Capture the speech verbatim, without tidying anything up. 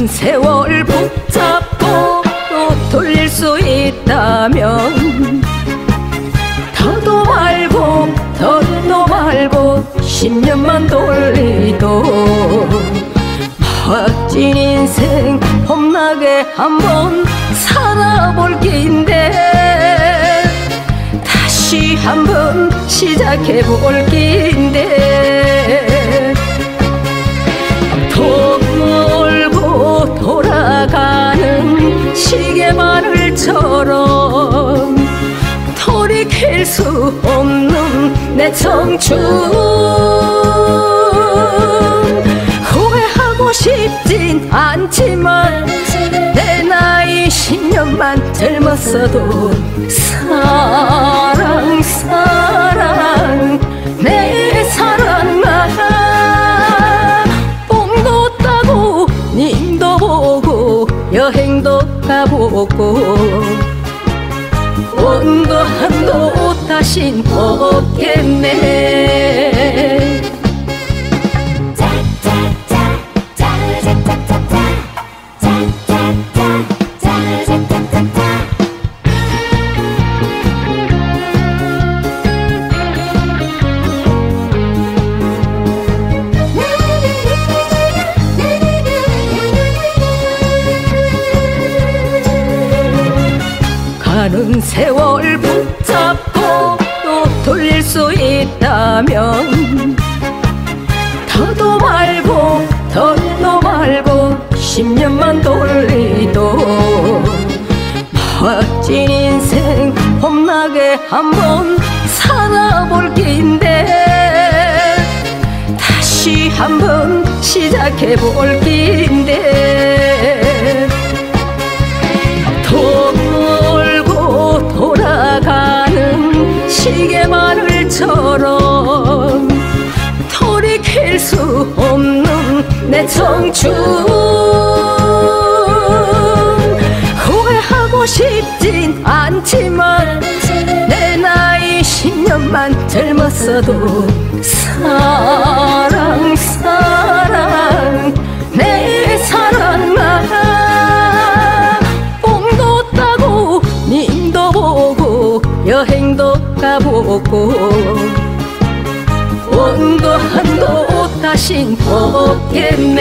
가는 세월 붙잡고 또 돌릴 수 있다면 더도 말고 더도 말고 십 년만 돌리도 멋진 인생 험나게 한번 살아볼 낀데 다시 한번 시작해볼 낀데 돌고 돌아가는 시계바늘처럼 돌이킬 수 없는 내 청춘 후회하고 싶진 않지만 내 나이 십 년만 젊었어도 사랑 사랑 내 사랑아 뽕도 따고 님도 보고 여행도 가보고 온도 한도 다신 없겠네. 가는 세월 붙잡고 또 돌릴 수 있다면 더도 말고 더도 말고 십 년만 돌리도 멋진 인생 험나게 한번 살아볼 낀데 다시 한번 시작해볼 낀데 돌고 돌아가는 시계바늘처럼 돌이킬 수 없는 내 청춘 후회하고 싶진 않지만 내 나이 십 년만 젊었어도 사랑 사랑 내 사랑아 뽕도 따고 님도 보고 여행도 가보고 온도 한도 다신 없겠네.